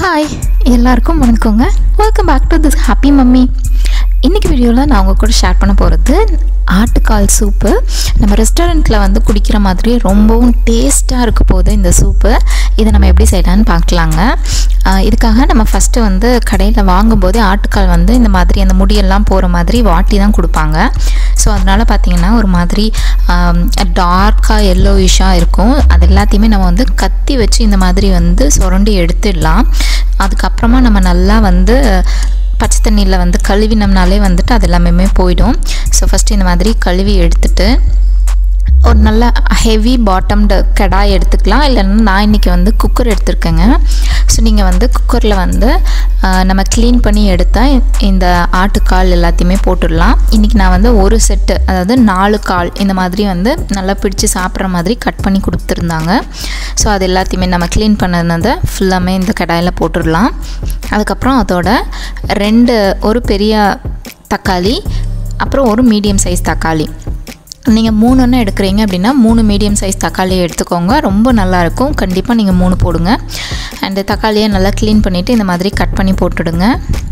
Hi எல்லாருக்கும் வணக்கங்க. Welcome back to this happy mummy. இன்றைக்கி வீடியோவில் நான் உங்கள் கூட ஷேர் பண்ண போகிறது ஆட்டுக்கால் சூப்பு. நம்ம ரெஸ்டாரண்ட்டில் வந்து குடிக்கிற மாதிரி ரொம்பவும் டேஸ்ட்டாக இருக்க போகுது இந்த சூப்பு. இதை நம்ம எப்படி செய்யலான்னு பார்க்கலாங்க. இதுக்காக நம்ம ஃபஸ்ட்டு வந்து கடையில் வாங்கும்போது ஆட்டுக்கால் வந்து இந்த மாதிரி அந்த முடியெல்லாம் போகிற மாதிரி வாட்டி தான் கொடுப்பாங்க. ஸோ அதனால் பார்த்திங்கன்னா ஒரு மாதிரி டார்க்காக எல்லோயிஷாக இருக்கும். அது எல்லாத்தையுமே நம்ம வந்து கத்தி வச்சு இந்த மாதிரி வந்து சுரண்டி எடுத்துடலாம். அதுக்கப்புறமா நம்ம நல்லா வந்து பச்சை தண்ணியில் வந்து கழுவினோம்னாலே வந்துட்டு அது எல்லாமே போயிடும். ஸோ ஃபஸ்ட்டு இந்த மாதிரி கழுவி எடுத்துட்டு ஒரு நல்ல ஹெவி பாட்டம்டு கடாய் எடுத்துக்கலாம். இல்லைன்னா நான் இன்றைக்கி வந்து குக்கர் எடுத்துருக்கேங்க. ஸோ நீங்கள் வந்து குக்கரில் வந்து நம்ம க்ளீன் பண்ணி எடுத்தால் இந்த ஆட்டுக்கால் எல்லாத்தையுமே போட்டுடலாம். இன்றைக்கி நான் வந்து ஒரு செட்டு, அதாவது 4 கால் இந்த மாதிரி வந்து நல்லா பிடிச்சி சாப்பிட்ற மாதிரி கட் பண்ணி கொடுத்துருந்தாங்க. ஸோ அது எல்லாத்தையுமே நம்ம க்ளீன் பண்ணதை ஃபுல்லாமே இந்த கடாயில் போட்டுடலாம். அதுக்கப்புறம் அதோட ஒரு பெரிய தக்காளி, அப்புறம் ஒரு மீடியம் சைஸ் தக்காளி. நீங்கள் 3 எடுக்கிறீங்க அப்படின்னா 3 மீடியம் சைஸ் தக்காளியை எடுத்துக்கோங்க. ரொம்ப நல்லாயிருக்கும். கண்டிப்பாக நீங்கள் 3 போடுங்க. அண்டு தக்காளியை நல்லா க்ளீன் பண்ணிவிட்டு இந்த மாதிரி கட் பண்ணி போட்டுடுங்க.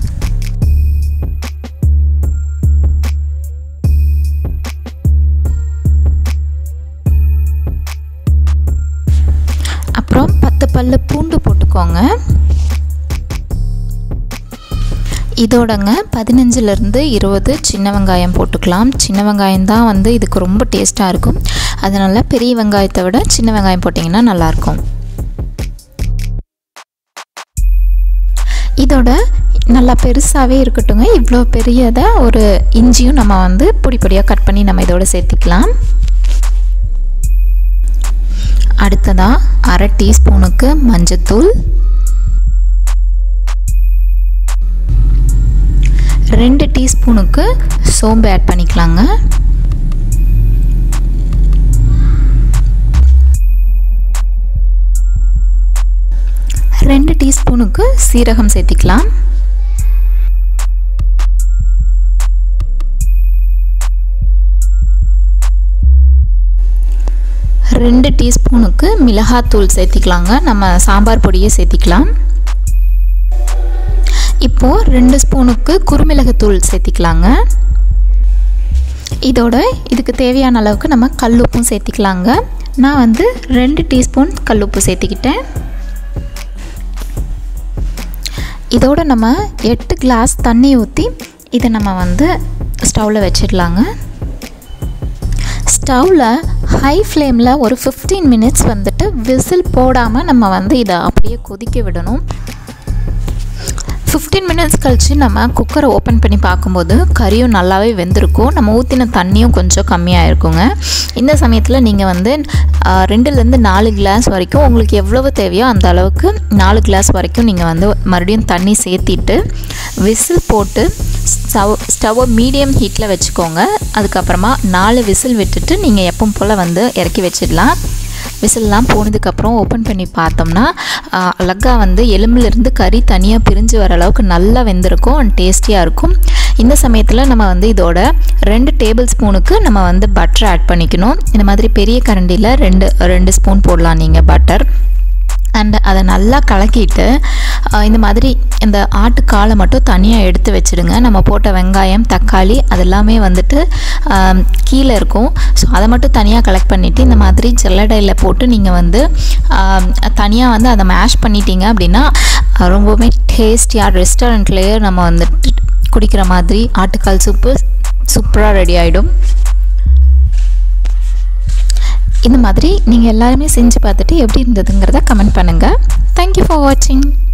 அப்புறம் 10 பல்லு பூண்டு போட்டுக்கோங்க. இதோடங்க 15லேருந்து 20 சின்ன வெங்காயம் போட்டுக்கலாம். சின்ன வெங்காயம் தான் வந்து இதுக்கு ரொம்ப டேஸ்ட்டாக இருக்கும். அதனால் பெரிய வெங்காயத்தை விட சின்ன வெங்காயம் போட்டிங்கன்னா நல்லாயிருக்கும். இதோட நல்லா பெருசாகவே இருக்கட்டுங்க. இவ்வளோ பெரியதை ஒரு இஞ்சியும் நம்ம வந்து பொடியாக கட் பண்ணி நம்ம இதோட சேர்த்திக்கலாம். அடுத்ததாக 1/2 டீஸ்பூனுக்கு மஞ்சத்தூள், 2 டீஸ்பூனுக்கு சோம்பு ஆட் பண்ணிக்கலாங்க. ரெண்டு டீஸ்பூனுக்கு சீரகம் சேர்த்திக்கலாம். 2 டீஸ்பூனுக்கு மிளகாத்தூள் சேர்த்திக்கலாங்க. நம்ம சாம்பார் பொடியை சேர்த்திக்கலாம். இப்போது 2 ஸ்பூனுக்கு குறுமிளகுத்தூள் சேர்த்திக்கலாங்க. இதோட இதுக்கு தேவையான அளவுக்கு நம்ம கல்லுப்பும் சேர்த்திக்கலாங்க. நான் வந்து 2 டீஸ்பூன் கல்லுப்பு சேர்த்திக்கிட்டேன். இதோட நம்ம 8 கிளாஸ் தண்ணி ஊற்றி இதை நம்ம வந்து ஸ்டவ்வில் வச்சிடலாங்க. ஸ்டவ்வில் ஹை ஃப்ளேமில் ஒரு 15 மினிட்ஸ் வந்துட்டு விசில் போடாமல் நம்ம வந்து இதை அப்படியே கொதிக்க விடணும். 15 மினிட்ஸ் கழித்து நம்ம குக்கரை ஓப்பன் பண்ணி பார்க்கும்போது கறியும் நல்லாவே வெந்திருக்கும். நம்ம ஊற்றின தண்ணியும் கொஞ்சம் கம்மியாக இருக்குங்க. இந்த சமயத்தில் நீங்கள் வந்து 2லேருந்து 4 கிளாஸ் வரைக்கும் உங்களுக்கு எவ்வளவு தேவையோ அந்த அளவுக்கு 4 கிளாஸ் வரைக்கும் நீங்கள் வந்து மறுபடியும் தண்ணி சேர்த்திட்டு விசில் போட்டு ஸ்டவ்வை மீடியம் ஹீட்டில் வச்சுக்கோங்க. அதுக்கப்புறமா 4 விசில் விட்டுட்டு நீங்கள் எப்பவும் போல் வந்து இறக்கி வச்சிடலாம். விசில்லாம் போனதுக்கப்புறம் ஓப்பன் பண்ணி பார்த்தோம்னா அழகாக வந்து எலும்பிலிருந்து கறி தனியாக பிரிஞ்சு வர அளவுக்கு நல்லா வெந்திருக்கும் அண்ட் டேஸ்டியாக இருக்கும். இந்த சமயத்தில் நம்ம வந்து இதோட 2 டேபிள் ஸ்பூனுக்கு நம்ம வந்து பட்டர் ஆட் பண்ணிக்கணும். இந்த மாதிரி பெரிய கரண்டியில் 2 ஸ்பூன் போடலாம் நீங்கள் பட்டர். அண்ட் அதை நல்லா கலக்கிட்டு இந்த மாதிரி இந்த ஆட்டுக்காலை மட்டும் தனியாக எடுத்து வச்சுடுங்க. நம்ம போட்ட வெங்காயம், தக்காளி அதெல்லாமே வந்துட்டு கீழே இருக்கும். ஸோ அதை மட்டும் தனியாக கலெக்ட் பண்ணிவிட்டு இந்த மாதிரி ஜல்லடையில் போட்டு நீங்கள் வந்து தனியாக வந்து அதை மேஷ் பண்ணிட்டீங்க அப்படின்னா ரொம்பவுமே டேஸ்டியாக ரெஸ்டாரண்ட்லேயே நம்ம வந்துட்டு குடிக்கிற மாதிரி ஆட்டுக்கால் சூப்பு சூப்பராக ரெடி ஆகிடும். இந்த மாதிரி நீங்கள் எல்லாருமே செஞ்சு பார்த்துட்டு எப்படி இருந்ததுங்கிறத கமெண்ட் பண்ணுங்கள். தேங்க்யூ ஃபார் வாட்சிங்.